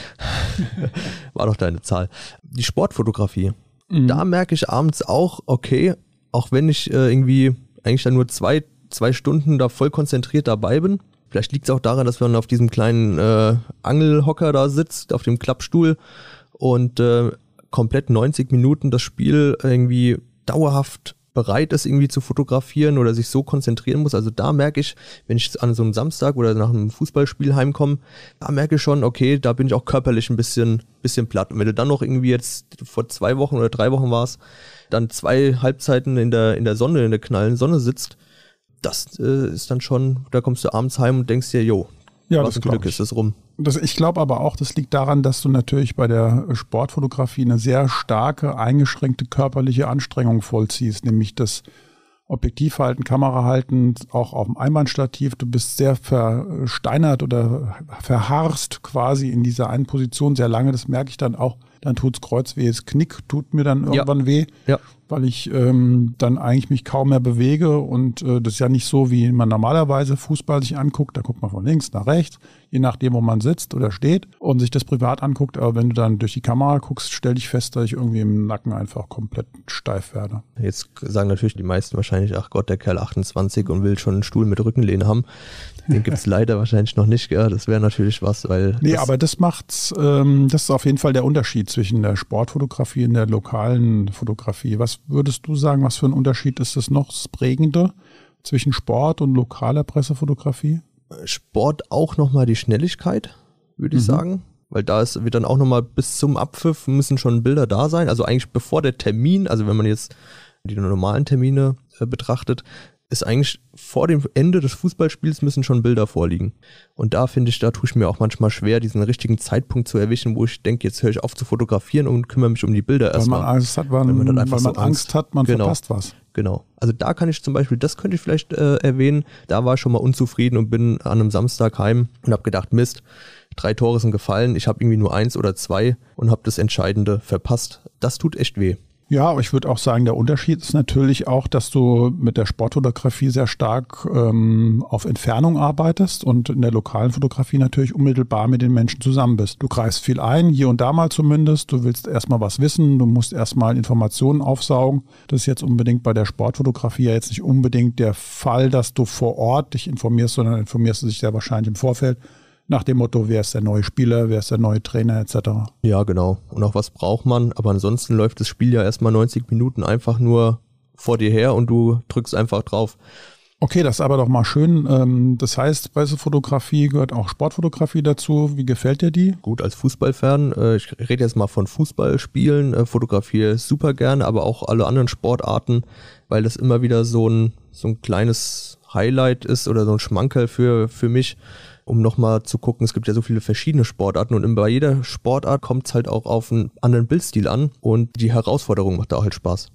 War doch deine Zahl. Die Sportfotografie. Mhm. Da merke ich abends auch, okay, auch wenn ich äh, irgendwie eigentlich dann nur zwei, zwei Stunden da voll konzentriert dabei bin. Vielleicht liegt es auch daran, dass man auf diesem kleinen äh, Angelhocker da sitzt, auf dem Klappstuhl und äh, komplett neunzig Minuten das Spiel irgendwie dauerhaft bereit ist, irgendwie zu fotografieren oder sich so konzentrieren muss. Also da merke ich, wenn ich an so einem Samstag oder nach einem Fußballspiel heimkomme, da merke ich schon, okay, da bin ich auch körperlich ein bisschen, bisschen platt. Und wenn du dann noch irgendwie jetzt vor zwei Wochen oder drei Wochen warst, dann zwei Halbzeiten in der, in der Sonne, in der knallen Sonne sitzt, das äh, ist dann schon, da kommst du abends heim und denkst dir, jo, ja, was ein Glück ist es rum. Das, ich glaube aber auch, das liegt daran, dass du natürlich bei der Sportfotografie eine sehr starke, eingeschränkte körperliche Anstrengung vollziehst, nämlich das Objektiv halten, Kamera halten, auch auf dem Einbandstativ. Du bist sehr versteinert oder verharrst quasi in dieser einen Position sehr lange. Das merke ich dann auch. Dann tut's Kreuzweh, das Knick tut mir dann irgendwann ja. weh, ja. weil ich ähm, dann eigentlich mich kaum mehr bewege. Und äh, das ist ja nicht so, wie man normalerweise Fußball sich anguckt. Da guckt man von links nach rechts, je nachdem, wo man sitzt oder steht und sich das privat anguckt. Aber wenn du dann durch die Kamera guckst, stell dich fest, dass ich irgendwie im Nacken einfach komplett steif werde. Jetzt sagen natürlich die meisten wahrscheinlich, ach Gott, der Kerl achtundzwanzig und will schon einen Stuhl mit Rückenlehne haben. Den gibt's leider wahrscheinlich noch nicht, ja. Das wäre natürlich was, weil... Nee, das aber das macht's, ähm, das ist auf jeden Fall der Unterschied zwischen der Sportfotografie und der lokalen Fotografie. Was würdest du sagen, was für ein Unterschied ist das noch, das Prägende zwischen Sport und lokaler Pressefotografie? Sport auch nochmal die Schnelligkeit, würde ich mhm. sagen. Weil da ist, wird dann auch nochmal bis zum Abpfiff müssen schon Bilder da sein. Also eigentlich bevor der Termin, also wenn man jetzt die normalen Termine äh, betrachtet, ist eigentlich vor dem Ende des Fußballspiels müssen schon Bilder vorliegen. Und da finde ich, da tue ich mir auch manchmal schwer, diesen richtigen Zeitpunkt zu erwischen, wo ich denke, jetzt höre ich auf zu fotografieren und kümmere mich um die Bilder erstmal. Weil man Angst hat, man, weil man, dann einfach weil man so Angst, Angst hat, man genau. verpasst was. Genau. Also da kann ich zum Beispiel, das könnte ich vielleicht äh, erwähnen, da war ich schon mal unzufrieden und bin an einem Samstag heim und habe gedacht, Mist, drei Tore sind gefallen, ich habe irgendwie nur eins oder zwei und habe das Entscheidende verpasst. Das tut echt weh. Ja, aber ich würde auch sagen, der Unterschied ist natürlich auch, dass du mit der Sportfotografie sehr stark ähm, auf Entfernung arbeitest und in der lokalen Fotografie natürlich unmittelbar mit den Menschen zusammen bist. Du greifst viel ein, hier und da mal zumindest. Du willst erstmal was wissen, du musst erstmal Informationen aufsaugen. Das ist jetzt unbedingt bei der Sportfotografie ja jetzt nicht unbedingt der Fall, dass du vor Ort dich informierst, sondern informierst du dich sehr wahrscheinlich im Vorfeld. Nach dem Motto, wer ist der neue Spieler, wer ist der neue Trainer et cetera. Ja, genau. Und auch was braucht man. Aber ansonsten läuft das Spiel ja erstmal neunzig Minuten einfach nur vor dir her und du drückst einfach drauf. Okay, das ist aber doch mal schön. Das heißt, Pressefotografie gehört auch Sportfotografie dazu. Wie gefällt dir die? Gut, als Fußballfan, ich rede jetzt mal von Fußballspielen, fotografiere super gerne, aber auch alle anderen Sportarten, weil das immer wieder so ein, so ein kleines Highlight ist oder so ein Schmankerl für, für mich, um nochmal zu gucken, es gibt ja so viele verschiedene Sportarten und bei jeder Sportart kommt es halt auch auf einen anderen Bildstil an und die Herausforderung macht da auch halt Spaß.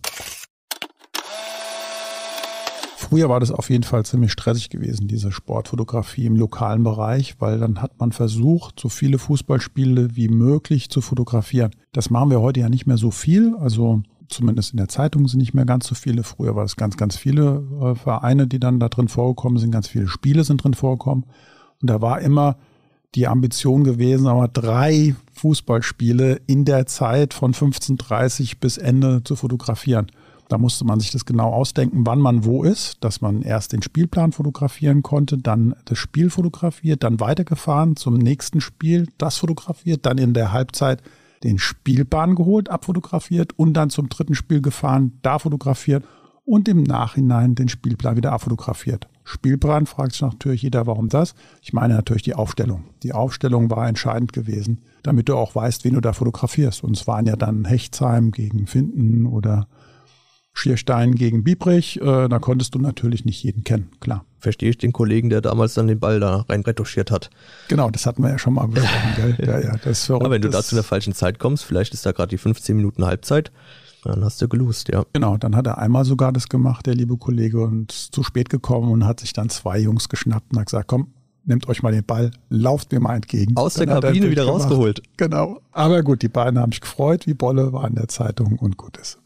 Früher war das auf jeden Fall ziemlich stressig gewesen, diese Sportfotografie im lokalen Bereich, weil dann hat man versucht, so viele Fußballspiele wie möglich zu fotografieren. Das machen wir heute ja nicht mehr so viel, also zumindest in der Zeitung sind nicht mehr ganz so viele. Früher war es ganz, ganz viele äh, Vereine, die dann da drin vorgekommen sind, ganz viele Spiele sind drin vorgekommen. Und da war immer die Ambition gewesen, aber drei Fußballspiele in der Zeit von fünfzehn Uhr dreißig bis Ende zu fotografieren. Da musste man sich das genau ausdenken, wann man wo ist, dass man erst den Spielplan fotografieren konnte, dann das Spiel fotografiert, dann weitergefahren zum nächsten Spiel, das fotografiert, dann in der Halbzeit den Spielplan geholt, abfotografiert und dann zum dritten Spiel gefahren, da fotografiert und im Nachhinein den Spielplan wieder abfotografiert. Spielplan, fragt sich natürlich jeder, warum das? Ich meine natürlich die Aufstellung. Die Aufstellung war entscheidend gewesen, damit du auch weißt, wen du da fotografierst. Und es waren ja dann Hechtsheim gegen Finden oder Schierstein gegen Biebrich. Äh, da konntest du natürlich nicht jeden kennen, klar. Verstehe ich den Kollegen, der damals dann den Ball da rein retuschiert hat. Genau, das hatten wir ja schon mal besprochen, gell? Ja, ja, das ist verrückt. Aber wenn du da zu einer falschen Zeit kommst, vielleicht ist da gerade die fünfzehn Minuten Halbzeit Dann hast du gelost, ja. Genau, dann hat er einmal sogar das gemacht, der liebe Kollege, und ist zu spät gekommen und hat sich dann zwei Jungs geschnappt und hat gesagt, komm, nehmt euch mal den Ball, lauft mir mal entgegen. Aus dann der Kabine wieder gemacht. Rausgeholt. Genau, aber gut, die beiden haben sich gefreut, wie Bolle, war in der Zeitung und gut ist.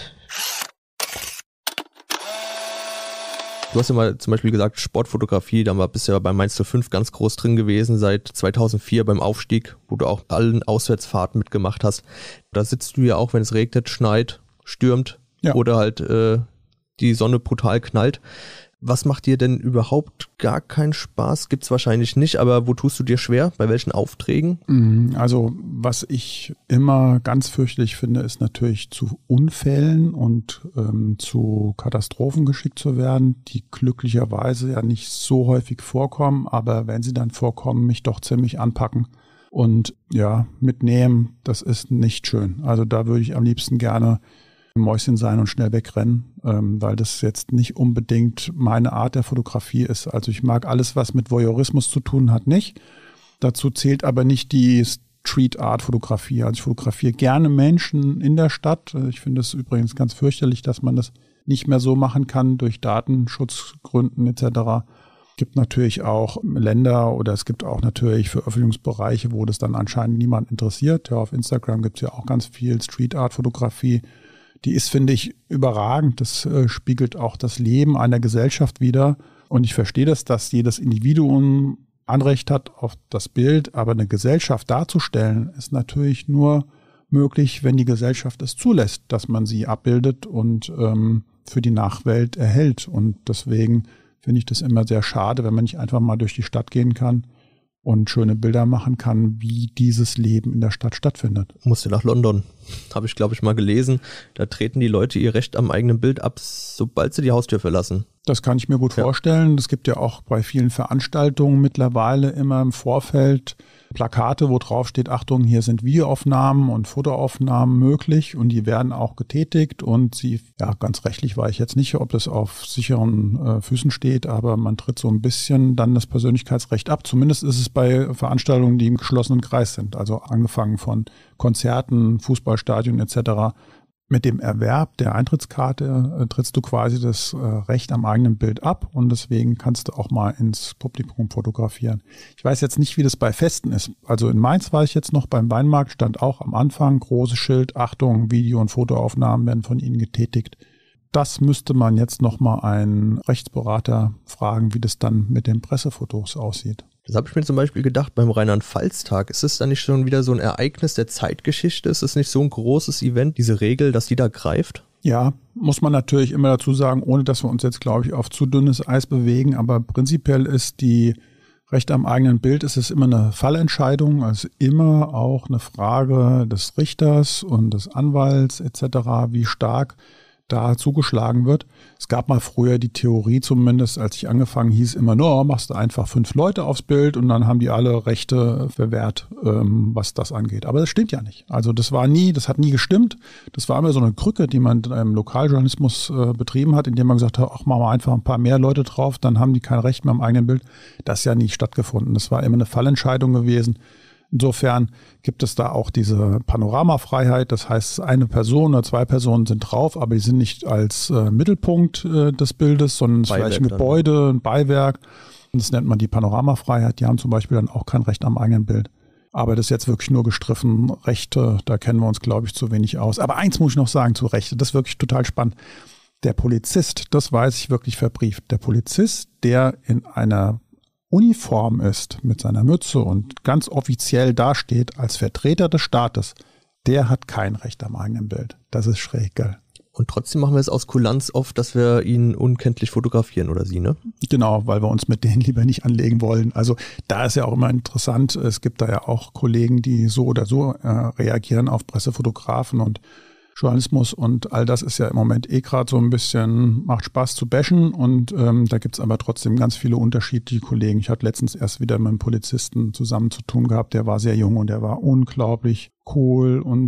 Du hast ja mal zum Beispiel gesagt, Sportfotografie, da war bist ja bei Mainz null fünf ganz groß drin gewesen, seit zweitausendvier beim Aufstieg, wo du auch allen Auswärtsfahrten mitgemacht hast. Da sitzt du ja auch, wenn es regnet, schneit, stürmt ja. oder halt äh, die Sonne brutal knallt. Was macht dir denn überhaupt gar keinen Spaß? Gibt's wahrscheinlich nicht, aber wo tust du dir schwer? Bei welchen Aufträgen? Also was ich immer ganz fürchterlich finde, ist natürlich zu Unfällen und ähm, zu Katastrophen geschickt zu werden, die glücklicherweise ja nicht so häufig vorkommen, aber wenn sie dann vorkommen, mich doch ziemlich anpacken und ja, mitnehmen, das ist nicht schön. Also da würde ich am liebsten gerne Mäuschen sein und schnell wegrennen, ähm, weil das jetzt nicht unbedingt meine Art der Fotografie ist. Also ich mag alles, was mit Voyeurismus zu tun hat, nicht. Dazu zählt aber nicht die Street-Art-Fotografie. Also ich fotografiere gerne Menschen in der Stadt. Ich finde es übrigens ganz fürchterlich, dass man das nicht mehr so machen kann durch Datenschutzgründen et cetera. Es gibt natürlich auch Länder oder es gibt auch natürlich Veröffentlichungsbereiche, wo das dann anscheinend niemand interessiert. Ja, auf Instagram gibt es ja auch ganz viel Street-Art-Fotografie. Die ist, finde ich, überragend. Das äh, spiegelt auch das Leben einer Gesellschaft wider. Und ich verstehe das, dass jedes Individuum Anrecht hat auf das Bild. Aber eine Gesellschaft darzustellen, ist natürlich nur möglich, wenn die Gesellschaft es zulässt, dass man sie abbildet und ähm, für die Nachwelt erhält. Und deswegen finde ich das immer sehr schade, wenn man nicht einfach mal durch die Stadt gehen kann und schöne Bilder machen kann, wie dieses Leben in der Stadt stattfindet. Musste nach London. Habe ich, glaube ich, mal gelesen. Da treten die Leute ihr Recht am eigenen Bild ab, sobald sie die Haustür verlassen. Das kann ich mir gut ja. vorstellen. Es gibt ja auch bei vielen Veranstaltungen mittlerweile immer im Vorfeld Plakate, wo drauf steht, Achtung, hier sind Videoaufnahmen und Fotoaufnahmen möglich und die werden auch getätigt und sie, ja, ganz rechtlich weiß ich jetzt nicht, ob das auf sicheren äh, Füßen steht, aber man tritt so ein bisschen dann das Persönlichkeitsrecht ab. Zumindest ist es bei Veranstaltungen, die im geschlossenen Kreis sind, also angefangen von Konzerten, Fußballstadien et cetera. Mit dem Erwerb der Eintrittskarte äh, trittst du quasi das äh, Recht am eigenen Bild ab und deswegen kannst du auch mal ins Publikum fotografieren. Ich weiß jetzt nicht, wie das bei Festen ist. Also in Mainz war ich jetzt noch beim Weinmarkt, stand auch am Anfang großes Schild, Achtung, Video- und Fotoaufnahmen werden von Ihnen getätigt. Das müsste man jetzt nochmal einen Rechtsberater fragen, wie das dann mit den Pressefotos aussieht. Das habe ich mir zum Beispiel gedacht beim Rheinland-Pfalz-Tag. Ist es dann nicht schon wieder so ein Ereignis der Zeitgeschichte? Ist es nicht so ein großes Event, diese Regel, dass die da greift? Ja, muss man natürlich immer dazu sagen, ohne dass wir uns jetzt, glaube ich, auf zu dünnes Eis bewegen. Aber prinzipiell ist die Recht am eigenen Bild, ist es immer eine Fallentscheidung, also immer auch eine Frage des Richters und des Anwalts et cetera, wie stark da zugeschlagen wird. Es gab mal früher die Theorie zumindest, als ich angefangen hieß, immer nur, oh, machst du einfach fünf Leute aufs Bild und dann haben die alle Rechte verwehrt, ähm, was das angeht. Aber das stimmt ja nicht. Also das war nie, das hat nie gestimmt. Das war immer so eine Krücke, die man im Lokaljournalismus äh, betrieben hat, indem man gesagt hat, ach, machen wir einfach ein paar mehr Leute drauf, dann haben die kein Recht mehr am eigenen Bild. Das ist ja nie stattgefunden. Das war immer eine Fallentscheidung gewesen. Insofern gibt es da auch diese Panoramafreiheit, das heißt, eine Person oder zwei Personen sind drauf, aber die sind nicht als äh, Mittelpunkt äh, des Bildes, sondern es ist vielleicht ein Gebäude, ein Beiwerk. Und das nennt man die Panoramafreiheit. Die haben zum Beispiel dann auch kein Recht am eigenen Bild. Aber das ist jetzt wirklich nur gestriffen. Rechte, da kennen wir uns, glaube ich, zu wenig aus. Aber eins muss ich noch sagen zu Rechte, das ist wirklich total spannend. Der Polizist, das weiß ich wirklich verbrieft, der Polizist, der in einer Uniform ist, mit seiner Mütze und ganz offiziell dasteht als Vertreter des Staates, der hat kein Recht am eigenen Bild. Das ist schräg, gell? Und trotzdem machen wir es aus Kulanz oft, dass wir ihn unkenntlich fotografieren oder sie, ne? Genau, weil wir uns mit denen lieber nicht anlegen wollen. Also da ist ja auch immer interessant, es gibt da ja auch Kollegen, die so oder so äh, reagieren auf Pressefotografen und Journalismus und all das ist ja im Moment eh gerade so ein bisschen, macht Spaß zu bashen und ähm, da gibt's aber trotzdem ganz viele unterschiedliche Kollegen. Ich hatte letztens erst wieder mit einem Polizisten zusammen zu tun gehabt, der war sehr jung und der war unglaublich cool und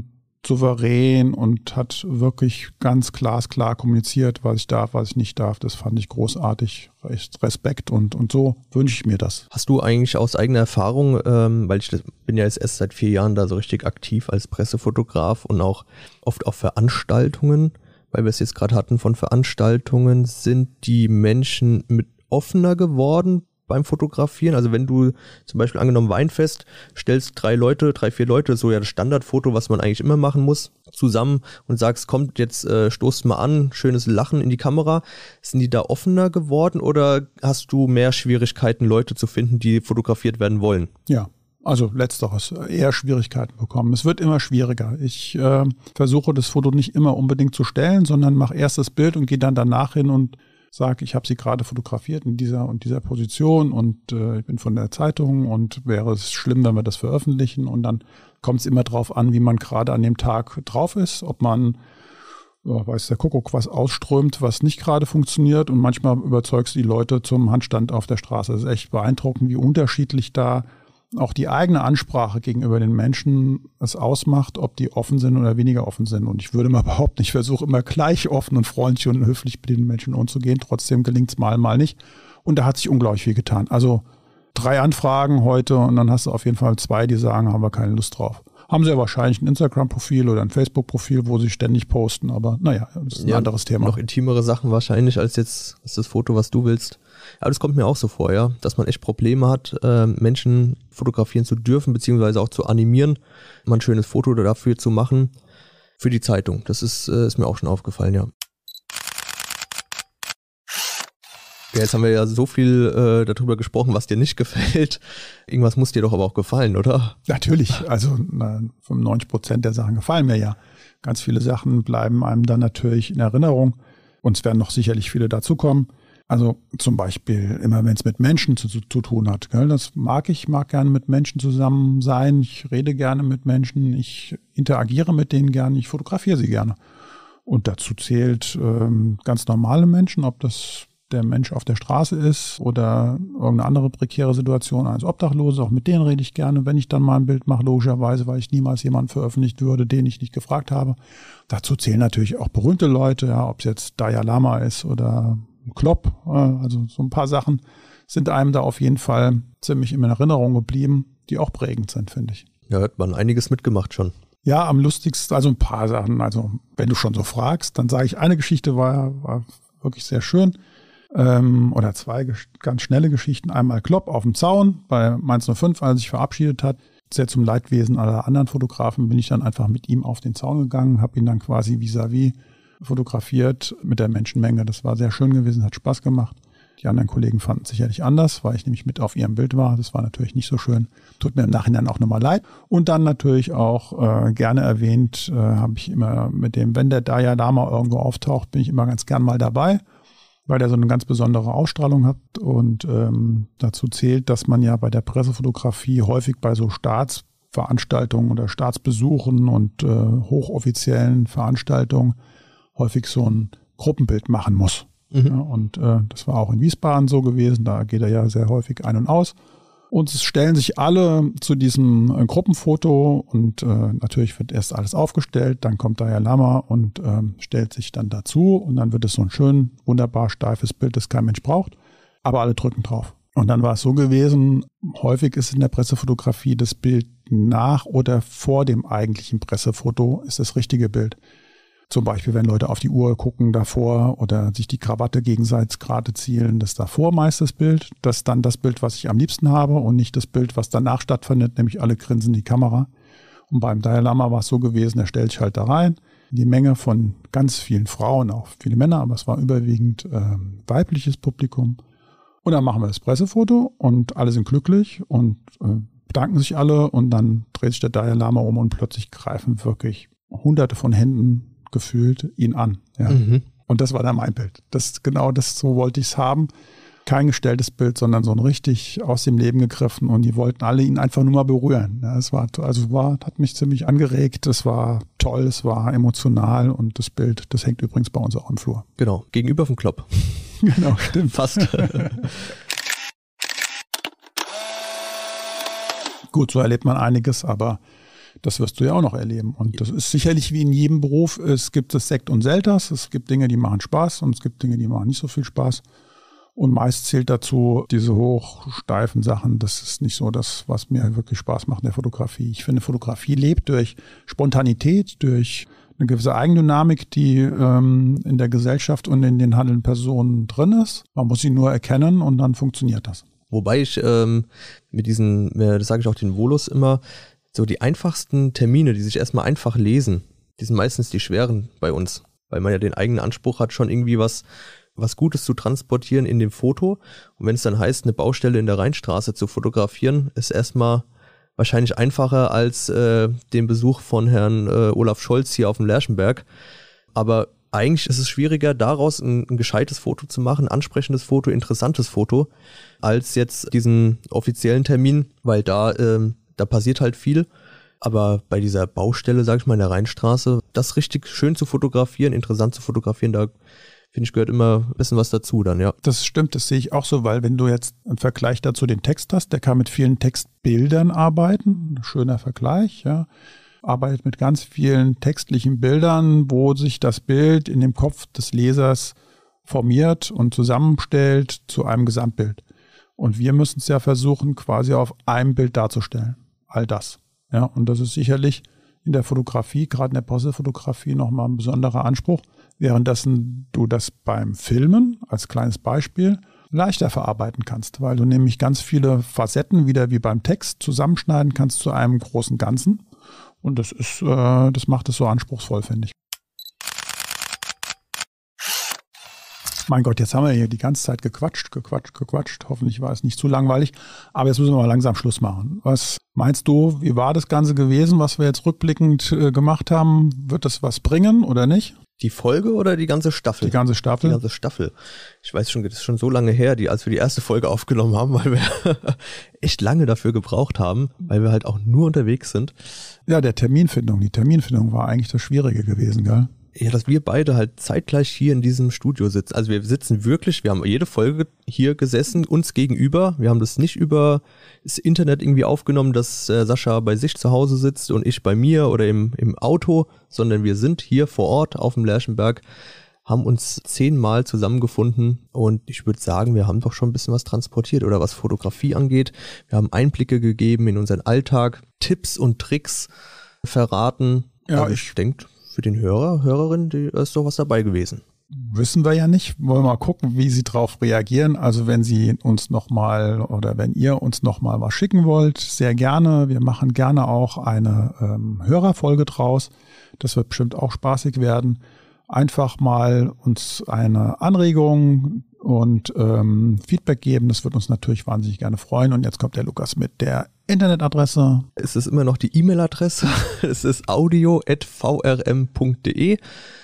souverän und hat wirklich ganz glasklar kommuniziert, was ich darf, was ich nicht darf. Das fand ich großartig. Respekt und, und so wünsche ich mir das. Hast du eigentlich aus eigener Erfahrung, ähm, weil ich das, bin ja jetzt erst seit vier Jahren da so richtig aktiv als Pressefotograf und auch oft auf Veranstaltungen, weil wir es jetzt gerade hatten von Veranstaltungen, sind die Menschen mit offener geworden beim Fotografieren? Also wenn du zum Beispiel angenommen Weinfest, stellst drei Leute, drei, vier Leute, so ja das Standardfoto, was man eigentlich immer machen muss, zusammen und sagst, kommt jetzt, äh, stoßt mal an, schönes Lachen in die Kamera. Sind die da offener geworden oder hast du mehr Schwierigkeiten, Leute zu finden, die fotografiert werden wollen? Ja. Also letzteres, eher Schwierigkeiten bekommen. Es wird immer schwieriger. Ich äh, versuche das Foto nicht immer unbedingt zu stellen, sondern mache erst das Bild und gehe dann danach hin und sage, ich habe sie gerade fotografiert in dieser und dieser Position und äh, ich bin von der Zeitung und wäre es schlimm, wenn wir das veröffentlichen. Und dann kommt es immer drauf an, wie man gerade an dem Tag drauf ist, ob man, ja, weiß der Kuckuck, was ausströmt, was nicht gerade funktioniert. Und manchmal überzeugst du die Leute zum Handstand auf der Straße. Das ist echt beeindruckend, wie unterschiedlich da auch die eigene Ansprache gegenüber den Menschen es ausmacht, ob die offen sind oder weniger offen sind. Und ich würde mal behaupten, ich versuche immer gleich offen und freundlich und höflich mit den Menschen umzugehen. Trotzdem gelingt es mal, mal nicht. Und da hat sich unglaublich viel getan. Also drei Anfragen heute und dann hast du auf jeden Fall zwei, die sagen, haben wir keine Lust drauf. Haben sie ja wahrscheinlich ein Instagram-Profil oder ein Facebook-Profil, wo sie ständig posten. Aber naja, das ist ein ja, anderes Thema. Noch intimere Sachen wahrscheinlich als jetzt als das Foto, was du willst. Aber das kommt mir auch so vor, ja, dass man echt Probleme hat, äh, Menschen fotografieren zu dürfen, beziehungsweise auch zu animieren, mal ein schönes Foto dafür zu machen für die Zeitung. Das ist, äh, ist mir auch schon aufgefallen, ja. Ja, jetzt haben wir ja so viel äh, darüber gesprochen, was dir nicht gefällt. Irgendwas muss dir doch aber auch gefallen, oder? Natürlich, also na, fünfundneunzig Prozent der Sachen gefallen mir ja. Ganz viele Sachen bleiben einem dann natürlich in Erinnerung und es werden noch sicherlich viele dazukommen. Also zum Beispiel immer, wenn es mit Menschen zu, zu, zu tun hat. Gell? Das mag ich, mag gerne mit Menschen zusammen sein. Ich rede gerne mit Menschen, ich interagiere mit denen gerne, ich fotografiere sie gerne. Und dazu zählt ähm, ganz normale Menschen, ob das der Mensch auf der Straße ist oder irgendeine andere prekäre Situation als Obdachlose. Auch mit denen rede ich gerne, wenn ich dann mal ein Bild mache, logischerweise, weil ich niemals jemanden veröffentlicht würde, den ich nicht gefragt habe. Dazu zählen natürlich auch berühmte Leute, ja, ob es jetzt Dalai Lama ist oder Klopp, also so ein paar Sachen sind einem da auf jeden Fall ziemlich in Erinnerung geblieben, die auch prägend sind, finde ich. Ja, hat man einiges mitgemacht schon. Ja, am lustigsten, also ein paar Sachen, also wenn du schon so fragst, dann sage ich, eine Geschichte war, war wirklich sehr schön, ähm, oder zwei ganz schnelle Geschichten. Einmal Klopp auf dem Zaun bei Mainz null fünf, als er sich verabschiedet hat. Sehr zum Leidwesen aller anderen Fotografen bin ich dann einfach mit ihm auf den Zaun gegangen, habe ihn dann quasi vis-à-vis fotografiert mit der Menschenmenge. Das war sehr schön gewesen, hat Spaß gemacht. Die anderen Kollegen fanden es sicherlich anders, weil ich nämlich mit auf ihrem Bild war. Das war natürlich nicht so schön. Tut mir im Nachhinein auch nochmal leid. Und dann natürlich auch äh, gerne erwähnt, äh, habe ich immer mit dem, wenn der Dalai Lama irgendwo auftaucht, bin ich immer ganz gern mal dabei, weil der so eine ganz besondere Ausstrahlung hat. Und ähm, dazu zählt, dass man ja bei der Pressefotografie häufig bei so Staatsveranstaltungen oder Staatsbesuchen und äh, hochoffiziellen Veranstaltungen häufig so ein Gruppenbild machen muss. Mhm. Ja, und äh, das war auch in Wiesbaden so gewesen, da geht er ja sehr häufig ein und aus. Und es stellen sich alle zu diesem äh, Gruppenfoto und äh, natürlich wird erst alles aufgestellt, dann kommt Dalai Lama und äh, stellt sich dann dazu und dann wird es so ein schön, wunderbar steifes Bild, das kein Mensch braucht, aber alle drücken drauf. Und dann war es so gewesen, häufig ist in der Pressefotografie das Bild nach oder vor dem eigentlichen Pressefoto ist das richtige Bild. Zum Beispiel, wenn Leute auf die Uhr gucken davor oder sich die Krawatte gegenseitig gerade zielen, das davor meist das Bild. Das ist dann das Bild, was ich am liebsten habe und nicht das Bild, was danach stattfindet, nämlich alle grinsen die Kamera. Und beim Dalai Lama war es so gewesen, er stellt sich halt da rein. Die Menge von ganz vielen Frauen, auch viele Männer, aber es war überwiegend äh, weibliches Publikum. Und dann machen wir das Pressefoto und alle sind glücklich und äh, bedanken sich alle und dann dreht sich der Dalai Lama um und plötzlich greifen wirklich hunderte von Händen gefühlt ihn an. Ja. Mhm. Und das war dann mein Bild. Das genau das, so wollte ich es haben. Kein gestelltes Bild, sondern so ein richtig aus dem Leben gegriffen und die wollten alle ihn einfach nur mal berühren. Ja, es war, also war, hat mich ziemlich angeregt. Es war toll, es war emotional und das Bild, das hängt übrigens bei uns auch im Flur. Genau, gegenüber vom Klopp. Genau, stimmt. Fast. Gut, so erlebt man einiges, aber Das wirst du ja auch noch erleben. Und das ist sicherlich wie in jedem Beruf. Es gibt das Sekt und Selters. Es gibt Dinge, die machen Spaß und es gibt Dinge, die machen nicht so viel Spaß. Und meist zählt dazu diese hochsteifen Sachen. Das ist nicht so das, was mir wirklich Spaß macht in der Fotografie. Ich finde, Fotografie lebt durch Spontanität, durch eine gewisse Eigendynamik, die ähm, in der Gesellschaft und in den handelnden Personen drin ist. Man muss sie nur erkennen und dann funktioniert das. Wobei ich ähm, mit diesen, das sage ich auch den Volos immer, so die einfachsten Termine, die sich erstmal einfach lesen, die sind meistens die schweren bei uns, weil man ja den eigenen Anspruch hat, schon irgendwie was was Gutes zu transportieren in dem Foto. Und wenn es dann heißt, eine Baustelle in der Rheinstraße zu fotografieren, ist erstmal wahrscheinlich einfacher als äh, den Besuch von Herrn äh, Olaf Scholz hier auf dem Lerchenberg. Aber eigentlich ist es schwieriger, daraus ein, ein gescheites Foto zu machen, ein ansprechendes Foto, interessantes Foto, als jetzt diesen offiziellen Termin, weil da, ähm, da passiert halt viel. Aber bei dieser Baustelle, sag ich mal, in der Rheinstraße, das richtig schön zu fotografieren, interessant zu fotografieren, da finde ich, gehört immer ein bisschen was dazu dann, ja. Das stimmt, das sehe ich auch so, weil wenn du jetzt im Vergleich dazu den Text hast, der kann mit vielen Textbildern arbeiten, schöner Vergleich, ja, arbeitet mit ganz vielen textlichen Bildern, wo sich das Bild in dem Kopf des Lesers formiert und zusammenstellt zu einem Gesamtbild. Und wir müssen es ja versuchen, quasi auf einem Bild darzustellen, all das. Ja, und das ist sicherlich in der Fotografie, gerade in der Porträtfotografie, nochmal ein besonderer Anspruch, währenddessen du das beim Filmen als kleines Beispiel leichter verarbeiten kannst, weil du nämlich ganz viele Facetten wieder wie beim Text zusammenschneiden kannst zu einem großen Ganzen. Und das ist, äh, das macht es so anspruchsvoll, finde ich. Mein Gott, jetzt haben wir hier die ganze Zeit gequatscht, gequatscht, gequatscht. Hoffentlich war es nicht zu langweilig. Aber jetzt müssen wir mal langsam Schluss machen. Was meinst du, wie war das Ganze gewesen, was wir jetzt rückblickend äh, gemacht haben? Wird das was bringen oder nicht? Die Folge oder die ganze Staffel? Die ganze Staffel. Die ganze Staffel. Ich weiß schon, das ist schon so lange her, die, als wir die erste Folge aufgenommen haben, weil wir echt lange dafür gebraucht haben, weil wir halt auch nur unterwegs sind. Ja, der Terminfindung. Die Terminfindung war eigentlich das Schwierige gewesen, gell? Ja, dass wir beide halt zeitgleich hier in diesem Studio sitzen. Also wir sitzen wirklich, wir haben jede Folge hier gesessen, uns gegenüber. Wir haben das nicht über das Internet irgendwie aufgenommen, dass äh, Sascha bei sich zu Hause sitzt und ich bei mir oder im, im Auto, sondern wir sind hier vor Ort auf dem Lerchenberg, haben uns zehnmal zusammengefunden und ich würde sagen, wir haben doch schon ein bisschen was transportiert oder was Fotografie angeht. Wir haben Einblicke gegeben in unseren Alltag, Tipps und Tricks verraten. Ja, also ich, ich denke, für den Hörer, Hörerin, die ist doch was dabei gewesen. Wissen wir ja nicht. Wollen wir mal gucken, wie Sie drauf reagieren. Also wenn Sie uns nochmal oder wenn ihr uns nochmal was schicken wollt, sehr gerne. Wir machen gerne auch eine ähm, Hörerfolge draus. Das wird bestimmt auch spaßig werden. Einfach mal uns eine Anregung und ähm, Feedback geben. Das wird uns natürlich wahnsinnig gerne freuen. Und jetzt kommt der Lukas mit der Internetadresse. Es ist immer noch die E-Mail-Adresse. Es ist audio at v r m punkt d e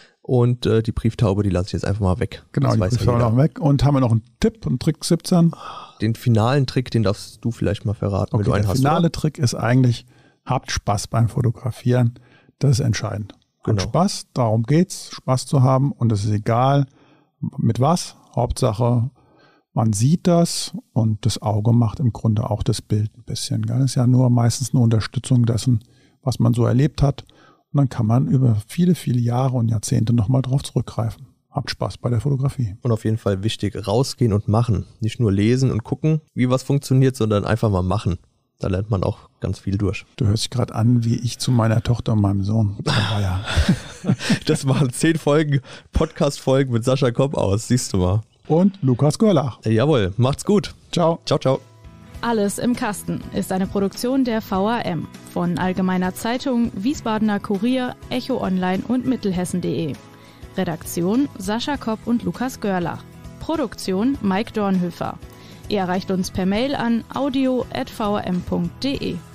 und äh, die Brieftaube, die lasse ich jetzt einfach mal weg. Genau, das die weiß Brieftaube noch weg. Und haben wir noch einen Tipp, einen Trick siebzehn? Den finalen Trick, den darfst du vielleicht mal verraten, okay, wenn du einen der hast. Der finale oder? Trick ist eigentlich, habt Spaß beim Fotografieren. Das ist entscheidend. Habt Genau. Spaß, darum geht's, Spaß zu haben. Und es ist egal, mit was. Hauptsache, man sieht das und das Auge macht im Grunde auch das Bild ein bisschen. Das ist ja nur meistens eine Unterstützung dessen, was man so erlebt hat. Und dann kann man über viele, viele Jahre und Jahrzehnte nochmal drauf zurückgreifen. Habt Spaß bei der Fotografie. Und auf jeden Fall wichtig, rausgehen und machen. Nicht nur lesen und gucken, wie was funktioniert, sondern einfach mal machen. Da lernt man auch ganz viel durch. Du hörst dich gerade an, wie ich zu meiner Tochter und meinem Sohn. Aber ja. Das waren zehn Folgen, Podcast-Folgen mit Sascha Kopp aus, siehst du mal. Und Lukas Görlach. Äh, jawohl, macht's gut. Ciao. Ciao, ciao. Alles im Kasten ist eine Produktion der V A M von Allgemeiner Zeitung, Wiesbadener Kurier, Echo Online und Mittelhessen punkt de. Redaktion Sascha Kopp und Lukas Görlach. Produktion Mike Dornhöfer. Ihr erreicht uns per Mail an audio at v a m punkt d e.